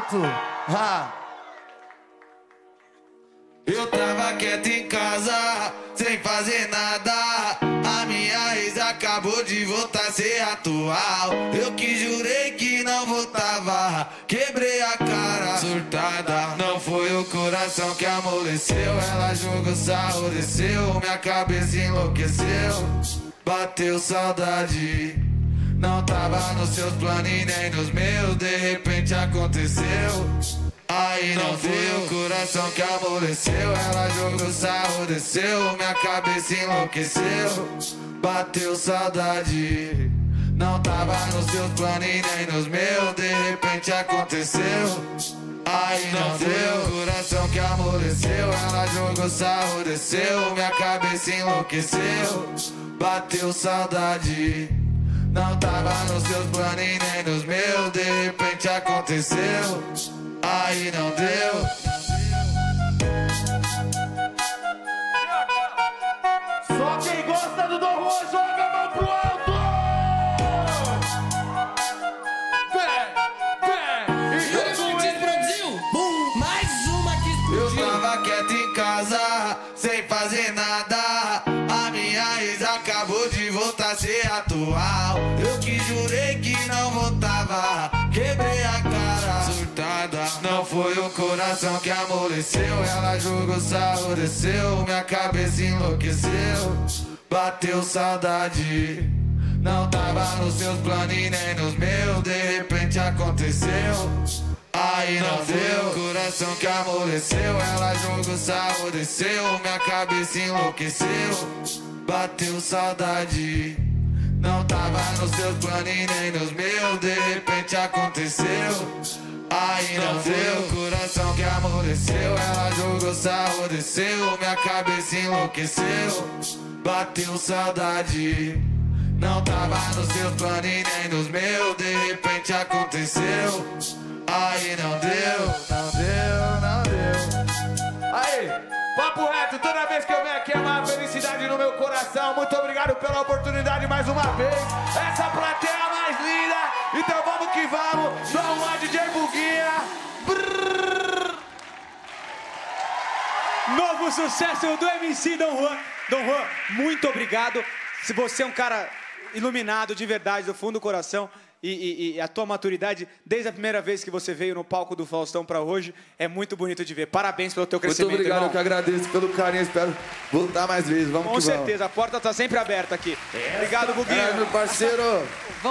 alto. Eu tava quieto em casa, sem fazer nada. A minha ex acabou de voltar a ser atual. Eu que jurei que não voltava, quebrei a cara, surtada. Não foi o coração que amoleceu, ela jogou sarro, desceu, minha cabeça enlouqueceu. Bateu saudade, não tava nos seus planos e nem nos meus. De repente aconteceu, aí não deu, o coração que amoleceu. Ela jogou sarro, desceu, minha cabeça enlouqueceu. Bateu saudade, não tava nos seus planos e nem nos meus. De repente aconteceu, aí não deu, o coração que amoleceu. Ela jogou sarro, desceu, minha cabeça enlouqueceu. Bateu saudade, não tava nos seus planos e nem nos meus. De repente aconteceu, aí não deu. Só quem gosta do Dom Juan joga a mão pro alto. Explodiu! Bum! Mais uma que explodiu! Eu tava quieto em casa, sem fazer nada. A minha ex acabou de voltar a ser atual. Eu que jurei que não voltava, quebrei a cara, surtada. Não foi o coração que amoleceu, ela jogou sarro, desceu, minha cabeça enlouqueceu. Bateu saudade, não tava nos seus planos e nem nos meus. De repente aconteceu, aí não deu, o coração que amoleceu. Ela jogou sarro, desceu, minha cabeça enlouqueceu. Bateu saudade, não tava nos seus planos e nem nos meus. De repente aconteceu, aí não deu, o coração que amoleceu. Ela jogou sarro, desceu, minha cabeça enlouqueceu. Bateu saudade, não tava nos seus planos e nem nos meus. De repente aconteceu, aí não deu, não deu, não deu. Aí, papo reto, toda vez que eu venho aqui é uma felicidade no meu coração. Muito obrigado pela oportunidade mais uma vez. Essa plateia mais linda. Então vamos que vamos. Dom Juan, DJ Buguinha. Brrr. Novo sucesso do MC Dom Juan. Dom Juan, muito obrigado. Se você é um cara iluminado de verdade, do fundo do coração, e a tua maturidade, desde a primeira vez que você veio no palco do Faustão pra hoje, é muito bonito de ver. Parabéns pelo teu crescimento, muito obrigado, irmão. eu que agradeço pelo carinho, espero voltar mais vezes. Vamos Com que vamos. certeza, a porta tá sempre aberta aqui. Obrigado, Buguinha. É, meu parceiro.